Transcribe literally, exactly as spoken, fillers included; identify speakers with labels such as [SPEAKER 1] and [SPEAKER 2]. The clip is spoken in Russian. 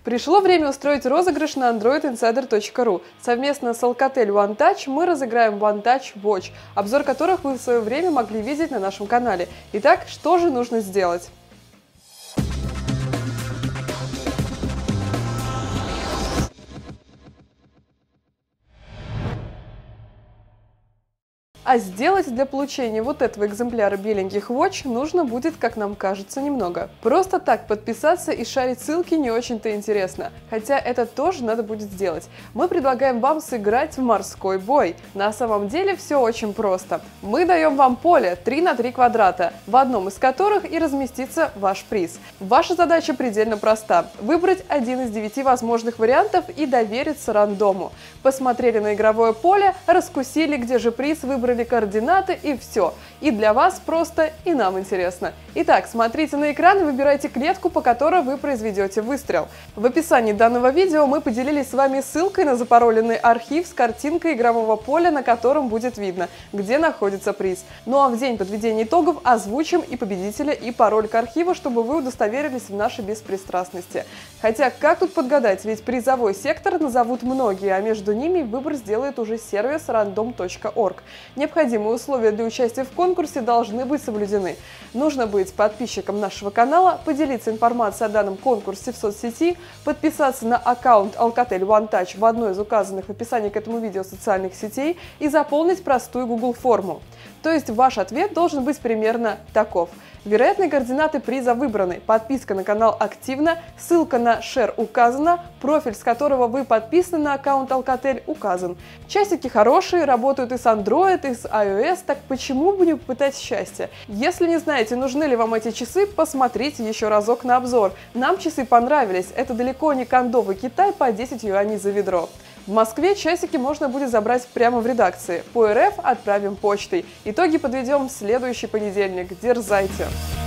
[SPEAKER 1] Пришло время устроить розыгрыш на андроид инсайдер точка ру. Совместно с Alcatel One Touch мы разыграем One Touch Watch, обзор которых вы в свое время могли видеть на нашем канале. Итак, что же нужно сделать? А сделать для получения вот этого экземпляра беленьких Watch нужно будет, как нам кажется, немного. Просто так подписаться и шарить ссылки не очень-то интересно, хотя это тоже надо будет сделать. Мы предлагаем вам сыграть в морской бой. На самом деле все очень просто. Мы даем вам поле три на три квадрата, в одном из которых и разместится ваш приз. Ваша задача предельно проста – выбрать один из девяти возможных вариантов и довериться рандому. Посмотрели на игровое поле, раскусили, где же приз, выбрали координаты и все. И для вас просто, и нам интересно. Итак, смотрите на экран и выбирайте клетку, по которой вы произведете выстрел. В описании данного видео мы поделились с вами ссылкой на запароленный архив с картинкой игрового поля, на котором будет видно, где находится приз. Ну а в день подведения итогов озвучим и победителя, и пароль к архиву, чтобы вы удостоверились в нашей беспристрастности. Хотя, как тут подгадать, ведь призовой сектор назовут многие, а между ними выбор сделает уже сервис рандом точка орг. Необходимые условия для участия в конкурсе должны быть соблюдены. Нужно быть подписчиком нашего канала, поделиться информацией о данном конкурсе в соцсети, подписаться на аккаунт Alcatel One Touch в одной из указанных в описании к этому видео социальных сетей и заполнить простую Google форму. То есть ваш ответ должен быть примерно таков. Вероятные координаты приза выбраны, подписка на канал активна, ссылка на шер указана, профиль, с которого вы подписаны на аккаунт Alcatel, указан. Часики хорошие, работают и с Android, и с iOS, так почему бы не попытать счастье? Если не знаете, нужны ли вам эти часы, посмотрите еще разок на обзор. Нам часы понравились, это далеко не кондовый Китай по десять юаней за ведро. В Москве часики можно будет забрать прямо в редакции. По эр эф отправим почтой. Итоги подведем в следующий понедельник. Дерзайте!